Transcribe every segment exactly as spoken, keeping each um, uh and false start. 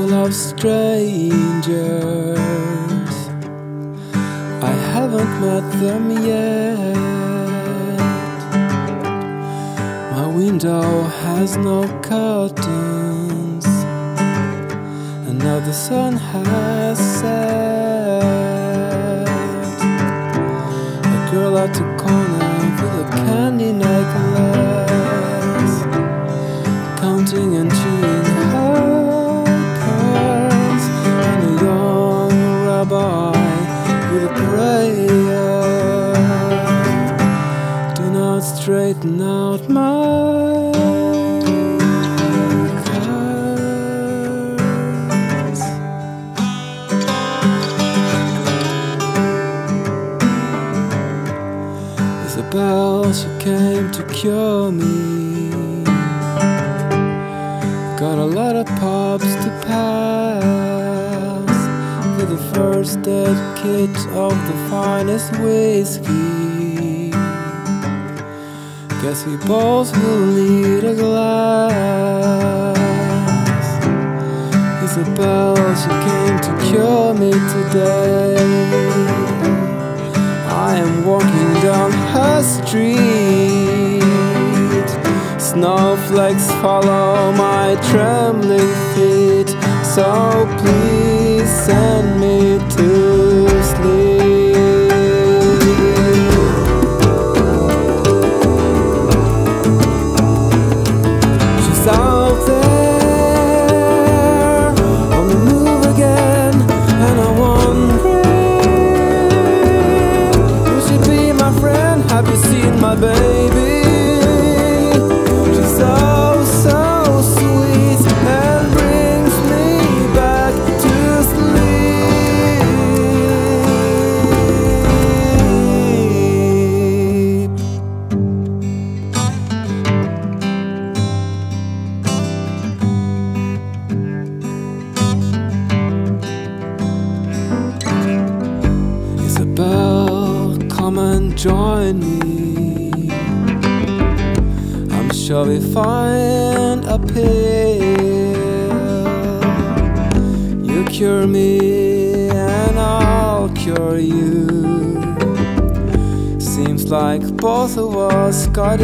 full of strangers. I haven't met them yet. My window has no curtains, and now the sun has set. A girl at the corner with a candy necklace, counting and chewing her pearls, and a young rabbi with a prayer. Do not straighten out my curls. Isabella, she came to cure me. Got a lot of pubs to pass, with the first aid kit of the finest whiskey. Guess we both will need a glass. Isabella, she came to cure me today. I am walking down her street. Snowflakes follow my trembling feet. So please send me to sleep. She's out there on the move again, and I'm wondering, will she be my friend? Have you seen my baby? She's so, so sweet and brings me back to sleep. Isabella, come and join me. Shall we find a pill? You cure me and I'll cure you. Seems like both of us got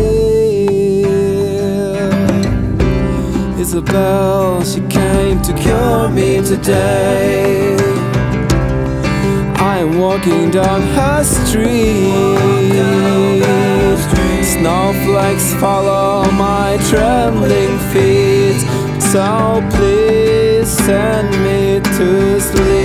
ill. Isabella, she came to cure me today. I am walking down her street. Snowflakes follow my trembling feet. So please send me to sleep.